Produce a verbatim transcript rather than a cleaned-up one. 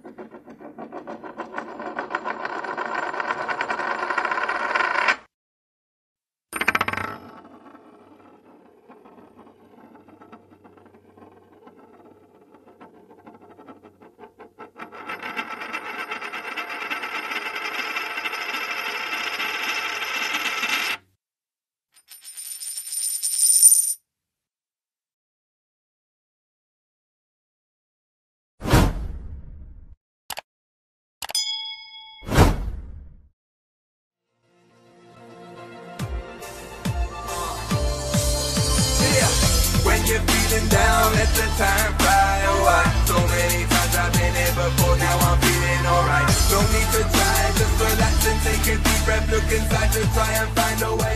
You're feeling down, let the time fly away. So many times I've been here before, now I'm feeling alright. No need to try, just relax and take a deep breath. Look inside to try and find a way